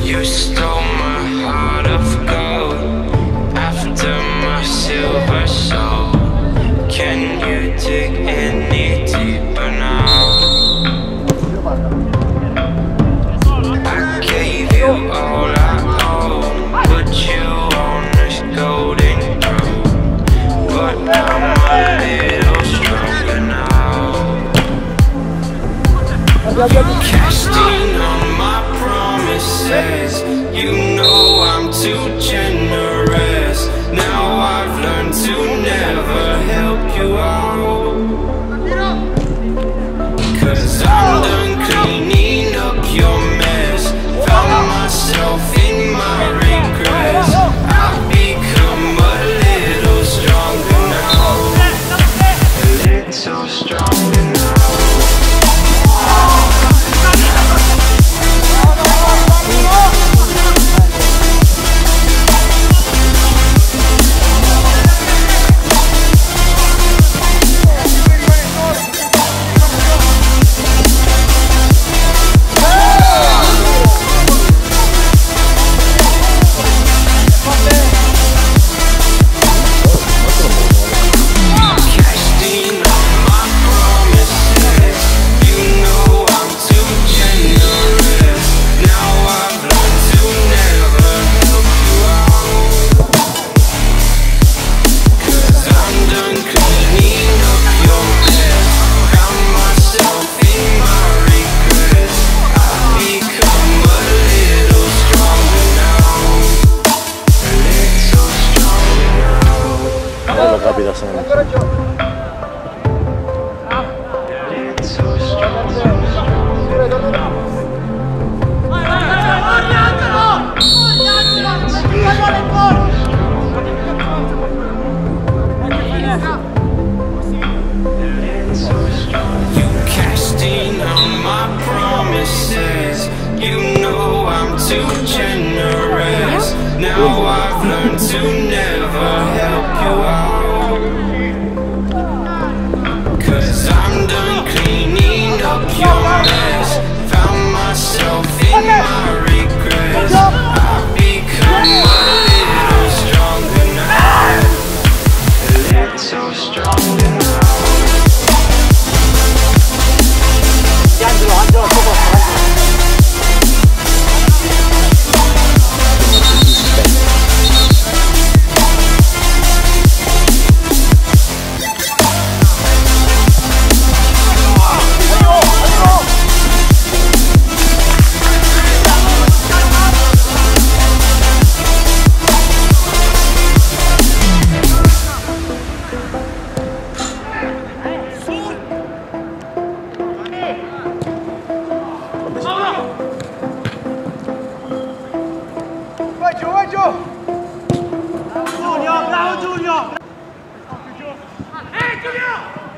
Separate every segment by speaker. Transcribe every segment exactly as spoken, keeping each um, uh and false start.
Speaker 1: You stole my heart of gold after my silver soul. Can you dig any deeper now? I gave you all I own, put you on this golden throne, but I'm a little stronger now. Casting on my promises, you know I'm too generous. Now I've learned to never help you out, 'cause I'm done cleaning up your mess. Found myself in my regrets. I've become a little stronger now, a little stronger now.
Speaker 2: Capita sempre.
Speaker 1: You casting on my promises, you know I'm too generous. Now I've learned to never help you out, 'cause I'm done cleaning up your mess. Found myself in my regrets. I've become a little stronger now, a little stronger now.
Speaker 3: Giulio, bravo Giulio! Ehi Giulio!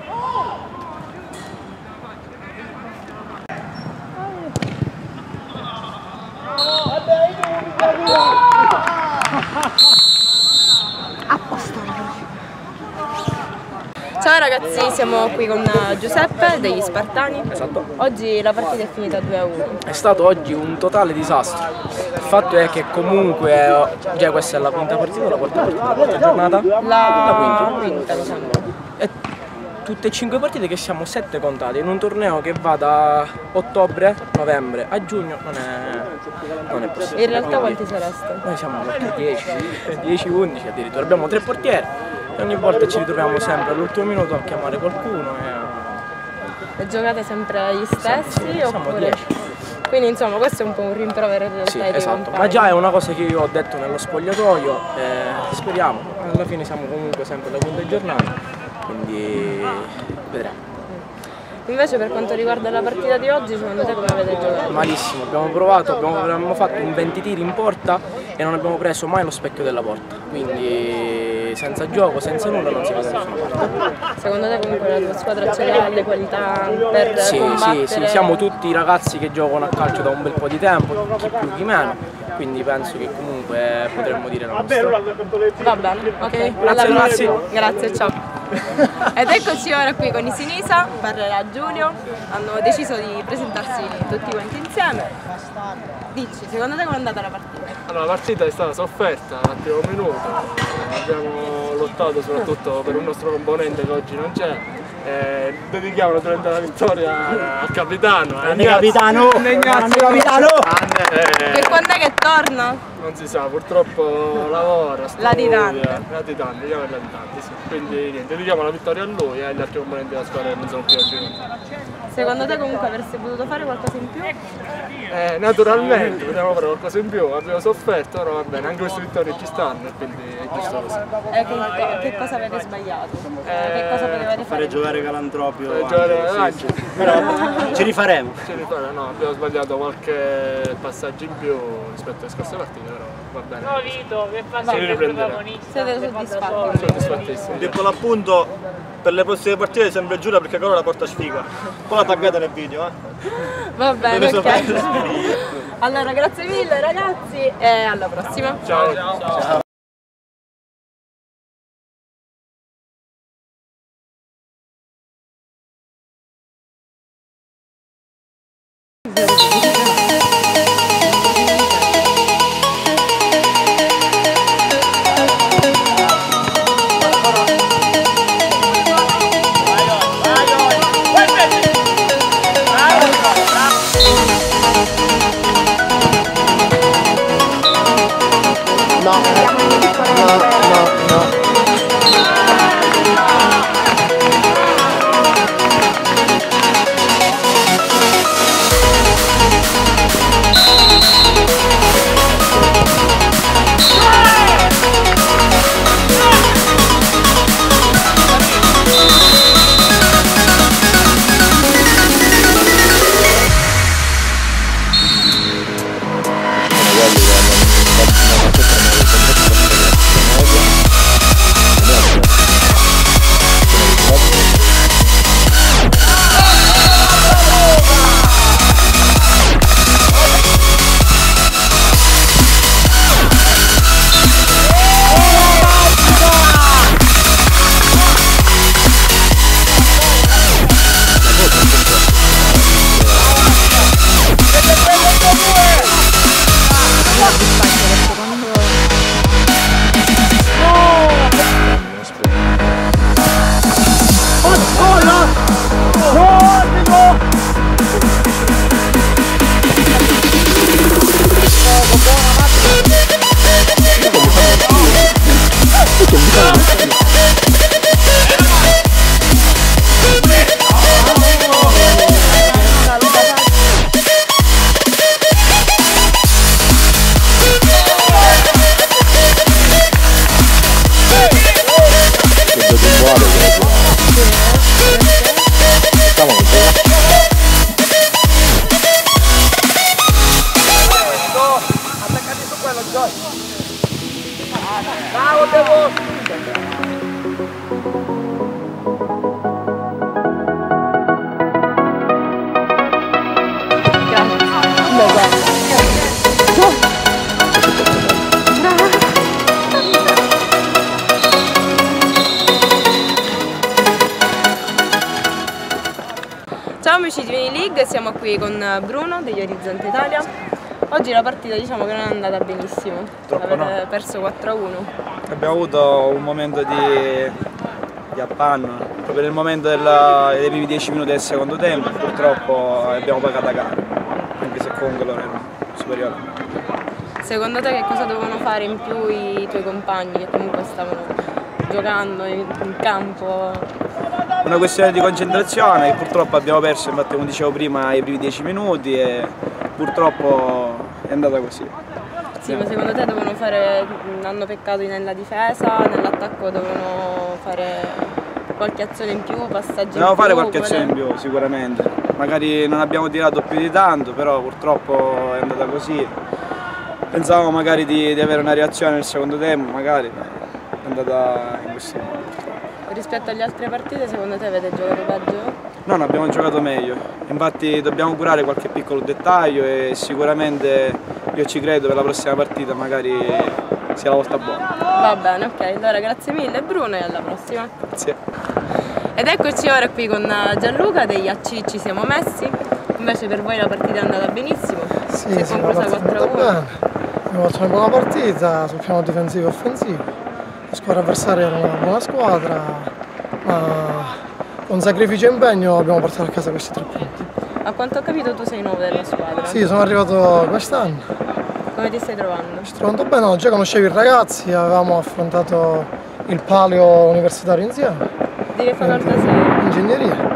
Speaker 4: Ciao ragazzi, siamo qui con Giuseppe degli Spartani.
Speaker 2: Esatto.
Speaker 4: Oggi la partita è finita due a uno.
Speaker 2: È stato oggi un totale disastro. Il fatto è che comunque già questa è la quinta partita, la quarta partita, la quarta giornata.
Speaker 4: La,
Speaker 2: la quinta.
Speaker 4: quinta diciamo.
Speaker 2: E tutte e cinque partite che siamo sette contate in un torneo che va da ottobre, novembre a giugno non è, non è possibile.
Speaker 4: In realtà
Speaker 2: Quindi
Speaker 4: quanti sareste?
Speaker 2: noi siamo dieci, dieci undici addirittura, abbiamo tre portieri e ogni volta ci ritroviamo sempre all'ultimo minuto a chiamare qualcuno e a...
Speaker 4: E giocate sempre gli stessi
Speaker 2: Siamo, siamo
Speaker 4: oppure?
Speaker 2: dieci.
Speaker 4: Quindi insomma questo è un po' un rimprovero in realtà.
Speaker 2: Sì,
Speaker 4: ai tuoi
Speaker 2: esatto,
Speaker 4: compagni.
Speaker 2: ma già è una cosa che io ho detto nello spogliatoio e speriamo, alla fine siamo comunque sempre alla quinta giornata, quindi vedremo.
Speaker 4: Invece per quanto riguarda la partita di oggi, secondo te come avete giocato?
Speaker 2: Malissimo, abbiamo provato, abbiamo, abbiamo fatto un venti tiri in porta e non abbiamo preso mai lo specchio della porta, quindi senza gioco, senza nulla non si va da nessuna parte.
Speaker 4: Secondo te comunque la tua squadra ce l'ha le qualità per
Speaker 2: Sì,
Speaker 4: combattere?
Speaker 2: sì, sì, siamo tutti ragazzi che giocano a calcio da un bel po' di tempo, chi più chi meno, quindi penso che comunque potremmo dire la nostra.
Speaker 4: Va bene, ok,
Speaker 2: Grazie,
Speaker 4: alla
Speaker 2: grazie.
Speaker 4: prossima. Grazie, ciao. Ed eccoci ora qui con i Sinisa, parlerà Giulio, hanno deciso di presentarsi tutti quanti insieme. Dici, secondo te com'è andata la partita?
Speaker 5: Allora, la partita è stata sofferta al primo minuto, abbiamo lottato soprattutto per un nostro componente che oggi non c'è. Eh, dedichiamo naturalmente la vittoria al capitano.
Speaker 3: Grande capitano! Grande capitano!
Speaker 5: Eh,
Speaker 4: Che quando è che torna?
Speaker 5: non si sa, purtroppo lavora, studia.
Speaker 4: Latitante.
Speaker 5: Latitante, diciamo il latitante, sì. Quindi niente, dedichiamo la vittoria a lui e agli altri componenti della squadra che non sono qui oggi.
Speaker 4: Secondo te comunque avreste potuto fare qualcosa in più?
Speaker 5: Eh, naturalmente, potevamo fare qualcosa in più, abbiamo sofferto, però va bene, anche queste vittorie ci stanno e quindi è giusto così.
Speaker 4: E che, che cosa avete sbagliato?
Speaker 5: Eh,
Speaker 4: che cosa potevate fare?
Speaker 3: Fare giocare Calantropio.
Speaker 5: Fare giocare Angelo.
Speaker 3: Però ci rifaremo.
Speaker 5: Ci rifare, no, abbiamo sbagliato qualche passaggio in più rispetto alle scorse partite, però va bene.
Speaker 6: No Vito, che fa
Speaker 5: Si
Speaker 6: sempre il
Speaker 5: riprenderà.
Speaker 6: protagonista.
Speaker 4: Siete soddisfatti?
Speaker 5: Soddisfattissimi.
Speaker 7: Piccolo appunto, per le prossime partite sempre Giulia perché ancora la porta sfiga. Poi la taggate nel video, eh.
Speaker 4: Va bene,
Speaker 7: Dove sono
Speaker 4: ok.
Speaker 7: prese?
Speaker 4: Allora, grazie mille ragazzi e alla prossima.
Speaker 5: Ciao. Ciao.
Speaker 4: Ciao amici di Vini League, siamo qui con Bruno degli Orizzonte Italia. Oggi la partita diciamo che non è andata benissimo,
Speaker 8: Troppo
Speaker 4: avete
Speaker 8: no.
Speaker 4: perso quattro a uno.
Speaker 8: Abbiamo avuto un momento di, di appanno, proprio nel momento della, dei primi dieci minuti del secondo tempo, purtroppo abbiamo pagato a gara, anche se comunque loro erano superiori.
Speaker 4: Secondo te che cosa dovevano fare in più i tuoi compagni che comunque stavano giocando in, in campo?
Speaker 8: Una questione di concentrazione che purtroppo abbiamo perso, infatti come dicevo prima, i primi dieci minuti e purtroppo è andata così.
Speaker 4: Sì, ma secondo te dovevano fare, hanno peccato nella difesa, nell'attacco dovevano fare qualche azione in più, passaggi in più?
Speaker 8: Dobbiamo fare qualche azione in
Speaker 4: come-
Speaker 8: più sicuramente, magari non abbiamo tirato più di tanto, però purtroppo è andata così. Pensavamo magari di, di avere una reazione nel secondo tempo, magari è andata in questo modo.
Speaker 4: Rispetto alle altre partite, secondo te avete giocato peggio?
Speaker 8: No, no, abbiamo giocato meglio, infatti dobbiamo curare qualche piccolo dettaglio e sicuramente io ci credo per la prossima partita magari sia la volta buona.
Speaker 4: Va bene, ok, allora grazie mille Bruno e alla prossima.
Speaker 8: Grazie.
Speaker 4: Ed eccoci ora qui con Gianluca degli A C, ci siamo messi, invece per voi la partita è andata benissimo,
Speaker 6: Sì,
Speaker 4: si è
Speaker 6: sì,
Speaker 4: conclusa
Speaker 6: la partita
Speaker 4: quattro a
Speaker 6: è
Speaker 4: uno.
Speaker 6: bene. Abbiamo fatto una buona partita sul piano difensivo e offensivo. La squadra avversaria era una buona squadra, ma con sacrificio e impegno abbiamo portato a casa questi tre punti.
Speaker 4: A quanto ho capito tu sei nuovo della squadra.
Speaker 6: Sì, sono arrivato quest'anno.
Speaker 4: Come ti stai trovando?
Speaker 6: Ci trovando bene, no, già conoscevo i ragazzi, avevamo affrontato il palio universitario insieme.
Speaker 4: Di che facoltà sei?
Speaker 6: Ingegneria.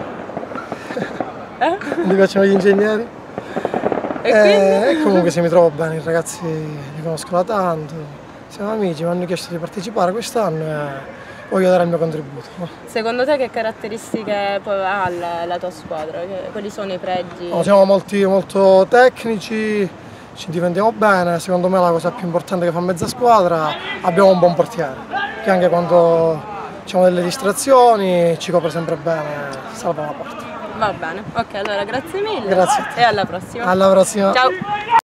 Speaker 4: Eh?
Speaker 6: Mi piacciono gli ingegneri.
Speaker 4: E
Speaker 6: Eh,
Speaker 4: quindi?
Speaker 6: e comunque se mi trovo bene, i ragazzi li conosco da tanto, siamo amici, mi hanno chiesto di partecipare quest'anno e voglio dare il mio contributo.
Speaker 4: Secondo te che caratteristiche poi ha la, la tua squadra? Che- Quali sono i pregi?
Speaker 6: No, siamo molti, molto tecnici, ci difendiamo bene, secondo me la cosa più importante che fa mezza squadra, abbiamo un buon portiere, che anche quando facciamo delle distrazioni ci copre sempre bene, salva la porta.
Speaker 4: Va bene, ok, allora grazie mille
Speaker 6: Grazie a te.
Speaker 4: e alla prossima.
Speaker 6: Alla prossima.
Speaker 4: Ciao!